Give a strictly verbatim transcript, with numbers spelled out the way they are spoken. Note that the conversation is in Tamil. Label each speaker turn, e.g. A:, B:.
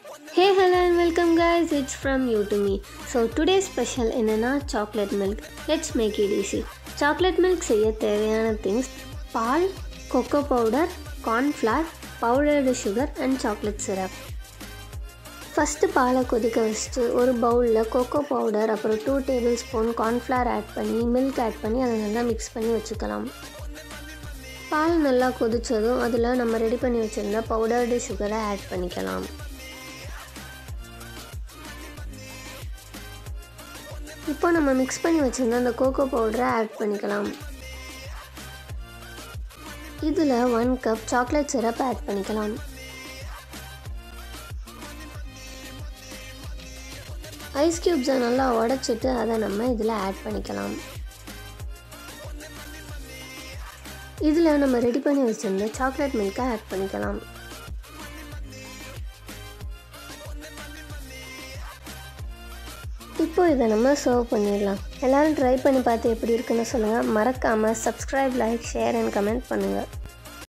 A: Hey, hello and welcome guys, it's from you to me. So today's special என்னன்னா chocolate milk. Let's make it easy. Chocolate milk செய்ய தேவையான things பால், cocoa powder, corn flour, powdered sugar and chocolate syrup. First பாலை கொதிக்க வச்சுட்டு ஒரு பவுலில் கோகோ பவுடர் அப்புறம் two tablespoon cornflour add பண்ணி மில்க் ஆட் பண்ணி அதை நல்லா மிக்ஸ் பண்ணி வச்சுக்கலாம். பால் நல்லா கொதித்ததும் அதில் நம்ம ரெடி பண்ணி வச்சுருந்த பவுடர்டு சுகரை ஆட் பண்ணிக்கலாம். இப்போ நம்ம மிக்ஸ் பண்ணி வச்சுருந்த அந்த கோகோ பவுடரை ஆட் பண்ணிக்கலாம். இதில் one cup chocolate syrup add பண்ணிக்கலாம். ஐஸ் க்யூப்ஸை நல்லா உடச்சிட்டு அதை நம்ம இதில் ஆட் பண்ணிக்கலாம். இதில் நம்ம ரெடி பண்ணி வச்சுருந்த சாக்லேட் மில்கை ஆட் பண்ணிக்கலாம். இப்போ இதை நம்ம சர்வ் பண்ணிடலாம். எல்லோரும் ட்ரை பண்ணி பார்த்து எப்படி இருக்குன்னு சொல்லுங்கள். மறக்காமல் subscribe, like, share and comment பண்ணுங்கள்.